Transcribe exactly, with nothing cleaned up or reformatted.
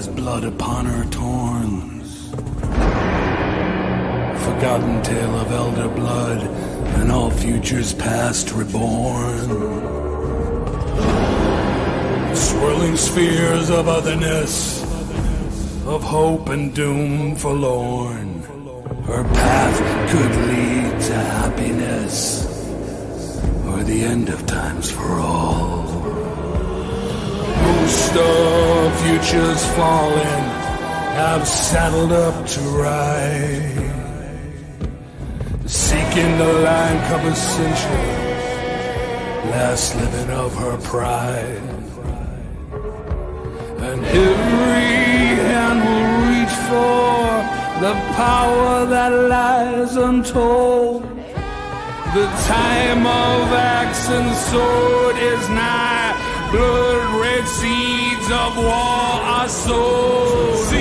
has blood upon her torns. Forgotten tale of elder blood and all futures past reborn. Swirling spheres of otherness, of hope and doom forlorn. Her path could lead to happiness, or the end of times for all. Most of futures fallen have saddled up to ride, seeking the line cover century, last living of her pride. And every hand will reach for the power that lies untold. The time of axe and sword is nigh. Blood red seeds of war are sowed.